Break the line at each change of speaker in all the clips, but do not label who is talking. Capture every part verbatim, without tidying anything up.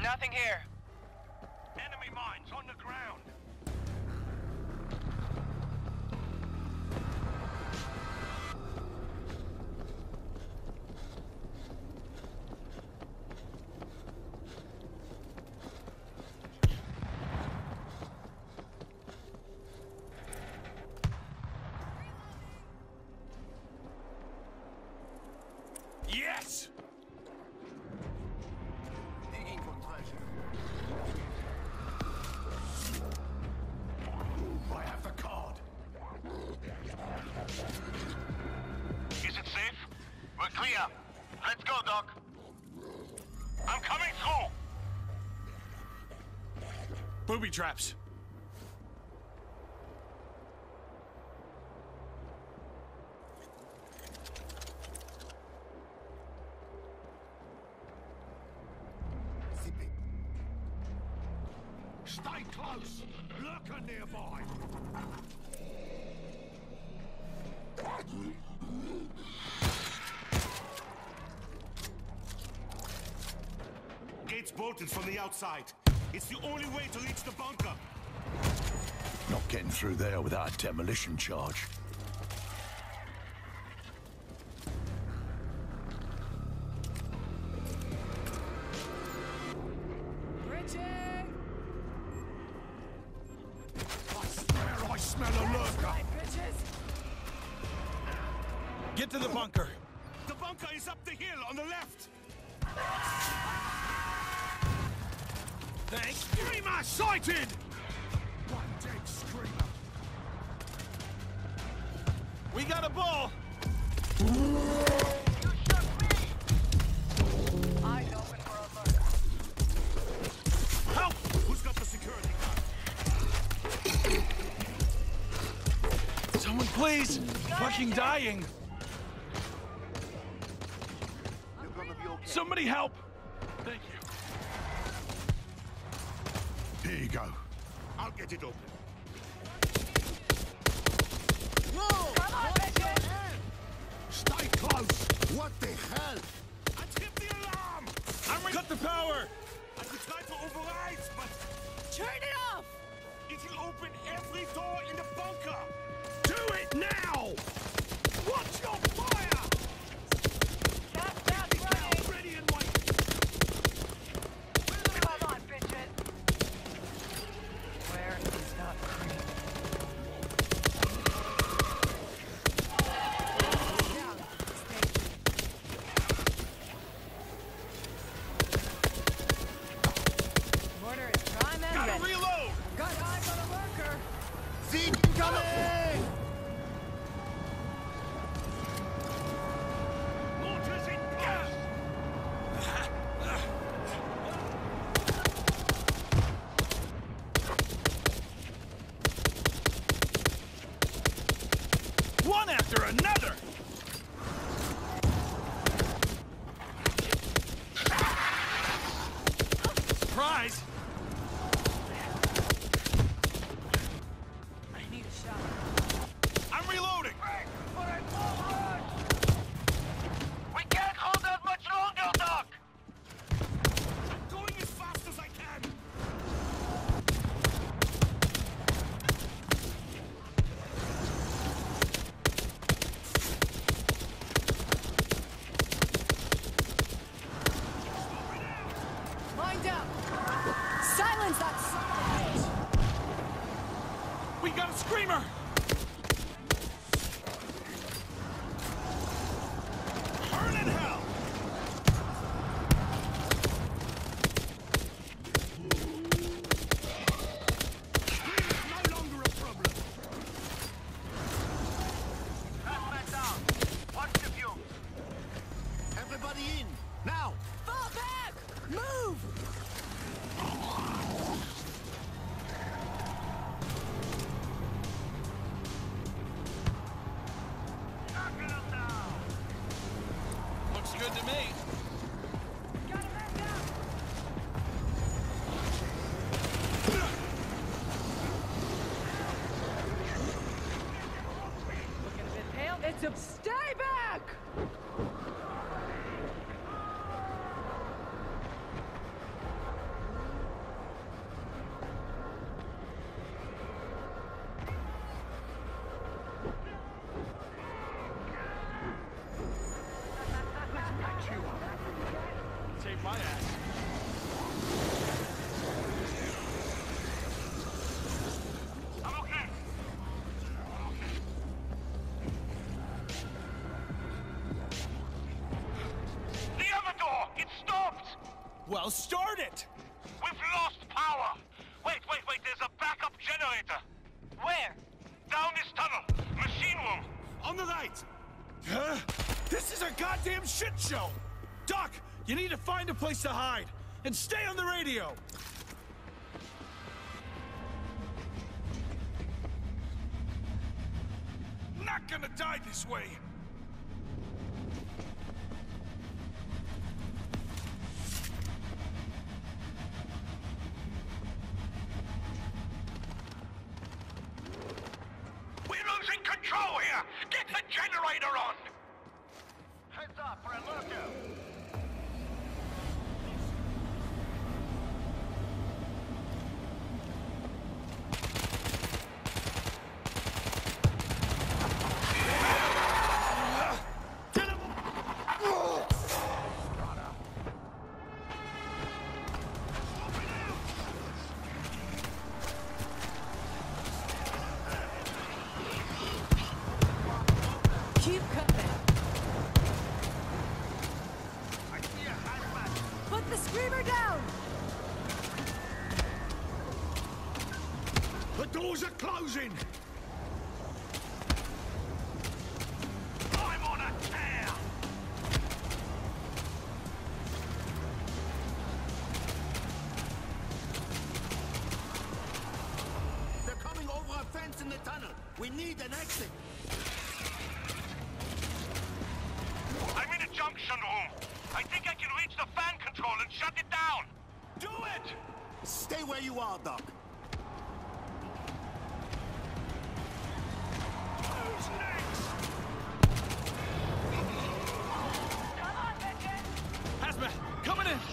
Nothing here.
Enemy mines on the ground. Yes!
Digging for treasure. I have the card.
Is it safe? We're clear. Let's go, Doc. I'm coming through.
Booby traps.
Zipping. Stay close. Lurker nearby.
Gates bolted from the outside. It's the only way to reach the bunker.
Not getting through there without a demolition charge. I swear I smell a lurker.
Get to the bunker.
The bunker is up the hill on the left.
Thanks.
Screamer sighted!
One dead screamer.
We got a bull.
Eyes open for a lurker.
Help! Who's got the security card?
Someone please. Fucking dying.
You're gonna be okay.
Somebody help. Thank you.
Here you go.
I'll get it open.
Come on, bitches!
Stay close. What the hell?
I tripped the alarm!
I'm re- Cut the power.
I could try to override, but
Turn it off!
it'll open every door in the bunker.
Do it now!
Watch your fire!
Stop, stop, running!
Ready and wait.
Come on, bitches! Where is that creep? Down. Mortar is prime and
Gotta
ready.
reload.
Got eyes on a lurker!
Zeke coming!
Mortars in gas!
One after another. Surprise.
I need a shot.
I'm reloading.
We can't hold out much longer, Doc! I'm going as fast as I can!
Mind down! Silence that son of a bitch!
We got a screamer.
Burn in hell! Screamer's no longer a problem! Fast man down! Watch the view!
Everybody in! Now!
Fall back! Move!
Knocking them down!
Looks good to me.
Got a man down! Looking a bit pale. It's a... Stay back!
my ass.
I'm okay. The other door! It's stopped!
Well, start it!
We've lost power! Wait, wait, wait, there's a backup generator!
Where?
Down this tunnel! Machine room!
On the right! Huh? This is a goddamn shit show! Doc, you need to find a place to hide, and stay on the radio! Not gonna die this way!
We're losing control here! Get the generator on! Heads up for a lurker!
Keep coming. Put the screamer down!
The doors are closing!
I'm on a tear!
They're coming over a fence in the tunnel. We need an exit.
I'm in a junction room. I think I can reach the fan control and shut it down. Do it!
Stay where you are, Doc.
Who's next?
Come on, bitches!
Hazmat, coming in!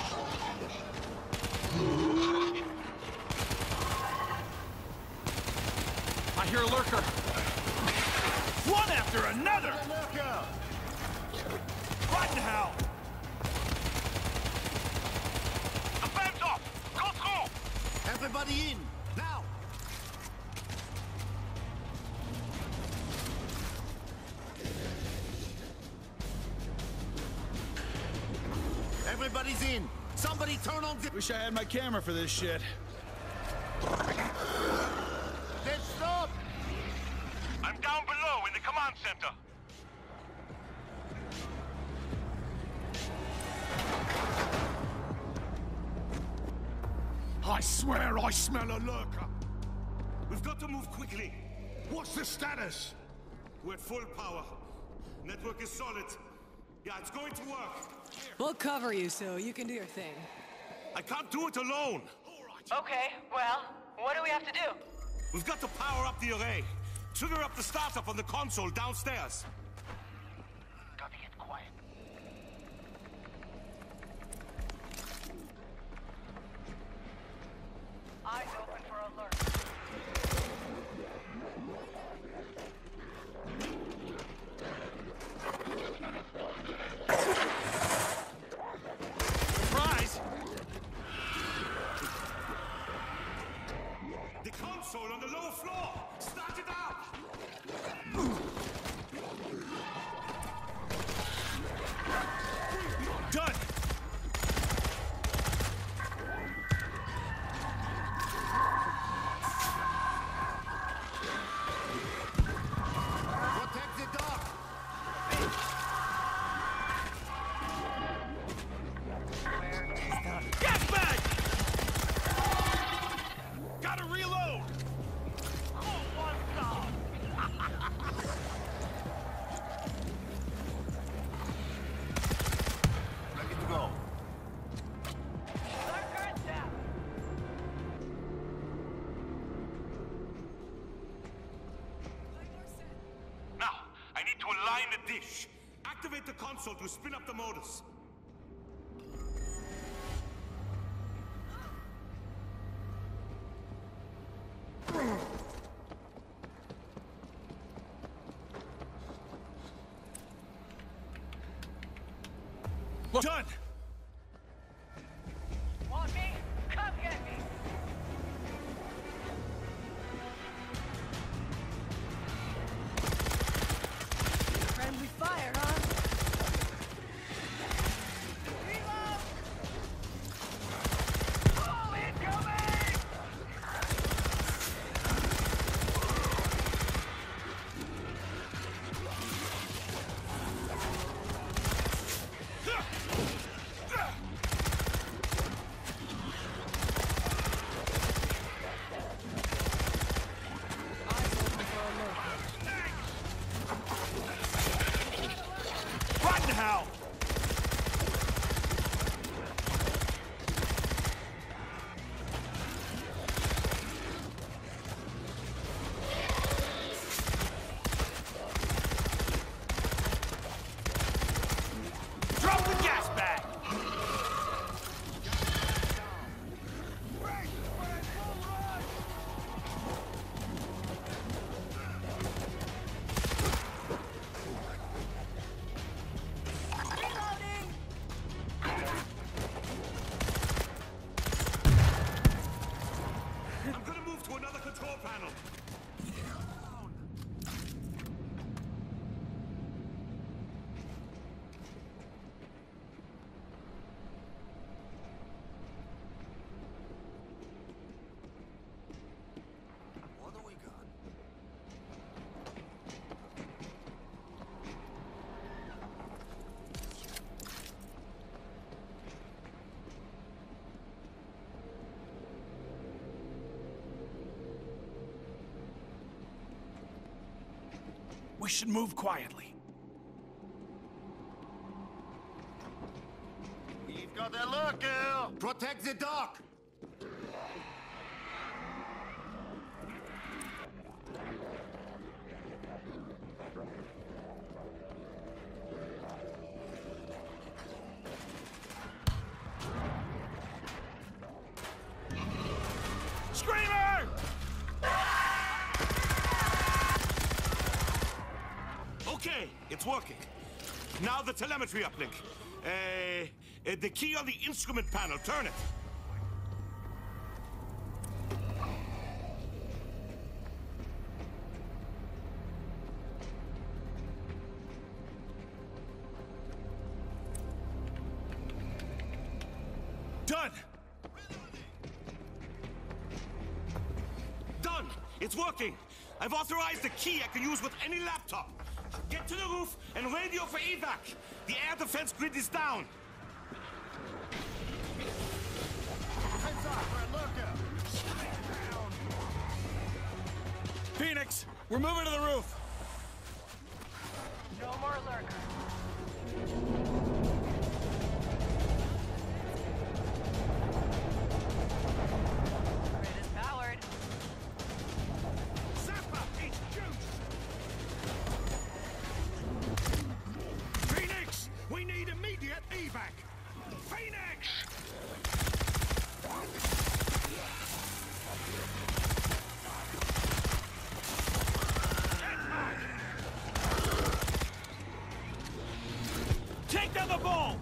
I hear a lurker. One after another!
Lurker!
Rotten hell!
The fan's off! Go through!
Everybody in, now! Everybody's in! Somebody turn on the...
Wish I had my camera for this shit.
Then stop!
I'm down below in the command center.
I swear I smell a lurker!
We've got to move quickly.
What's the status?
We're at full power. Network is solid. Yeah, it's going to work.
We'll cover you so you can do your thing.
I can't do it alone.
Okay, well, what do we have to do?
We've got to power up the array. Trigger up the startup on the console downstairs.
Gotta get quiet.
Eyes open for alert.
Surprise!
The console on the lower floor. Start it up.
Done!
Protect the dock!
Get back! Gotta reload!
Ready to go.
Now, I need to align the
Dish. Activate the console to spin up the motors.
Done! We should move quietly.
We've got the local!
Protect the dock!
Screamer!
Okay, it's working. Now the telemetry uplink. Uh, uh, the key on the instrument panel. Turn it.
Done!
Done! It's working! I've authorized a key I can use with any laptop. Get to the roof and radio for evac. The air defense grid is down.
Heads up, we're looking!
Phoenix, we're moving to the roof.
No more lurkers. Grid is powered.
Zappa, it's juice! Phoenix, we need immediate evac. Phoenix! Take down the ball!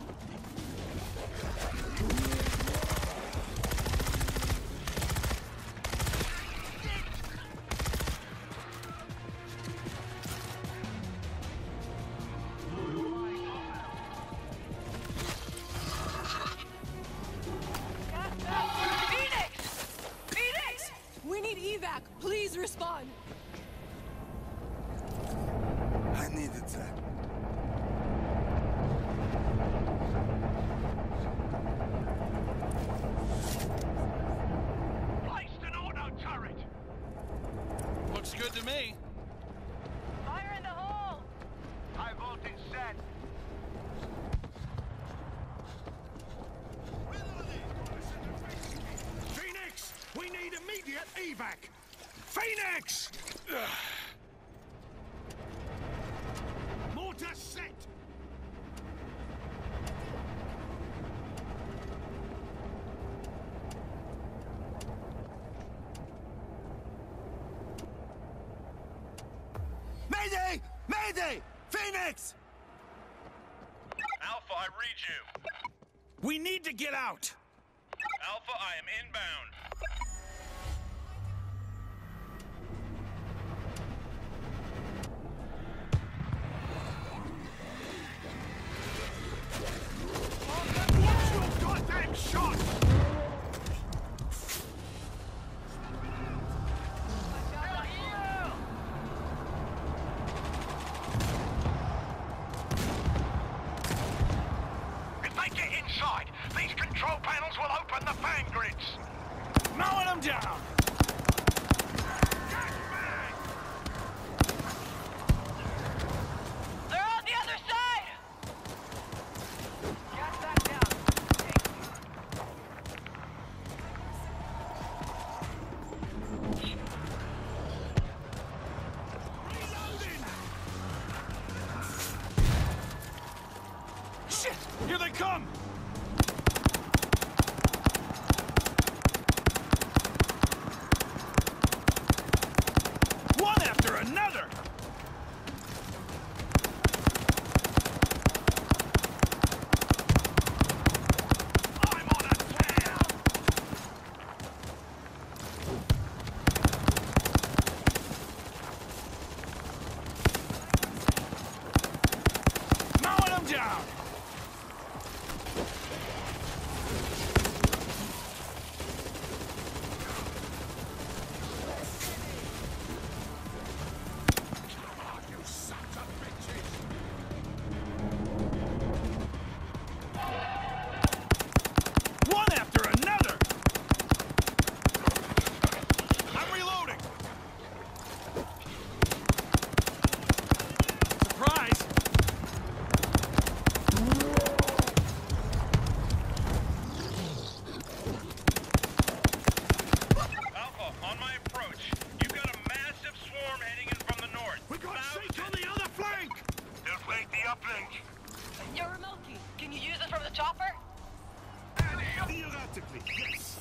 Phoenix! Phoenix! We need evac. Please respond.
I needed that.
Placed an auto turret!
Looks good to me.
Fire in the hole.
High voltage set.
Phoenix, we need immediate evac. Phoenix! Ugh. Mortar set.
Mayday! Mayday! Phoenix!
Alpha, I read you.
We need to get out.
Alpha, I am inbound.
What's your goddamn shot?
If they get inside, these control panels will open the fan grids.
Mowing them down.
They're on the other side. Gas back down.
Shit! Here they come! One after another! I'm on a tear! Mowing them down!
chopper?
Theoretically, yes.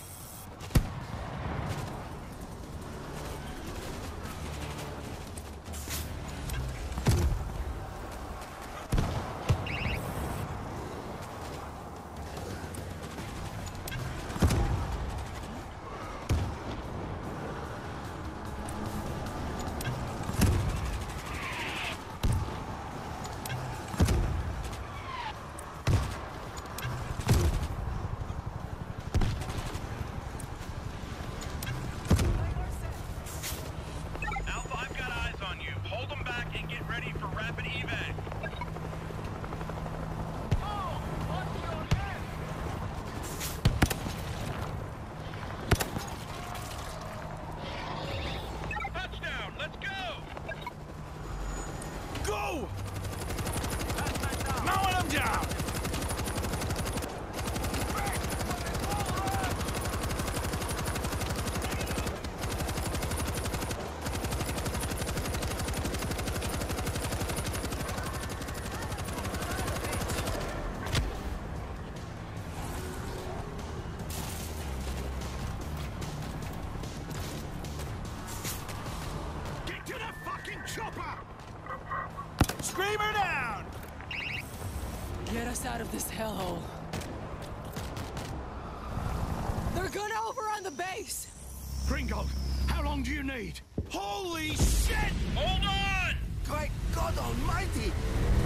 Alpha, I've got eyes on you. Hold them back and get ready for rapid evac. Touchdown, let's go!
Go! Mowing them down! Get to the fucking chopper! Screamer down!
Get us out of this hellhole. They're gonna overrun the base!
Gringo, how long do you need? Holy shit!
Hold on!
Great God Almighty!